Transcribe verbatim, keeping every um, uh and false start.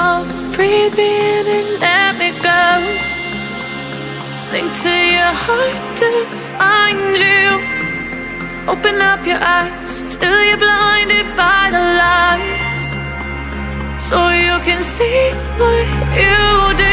song. Breathe me in and let me go. Sink to your heart to find you. Open up your eyes till you're blinded by the lies, so you can see what you do.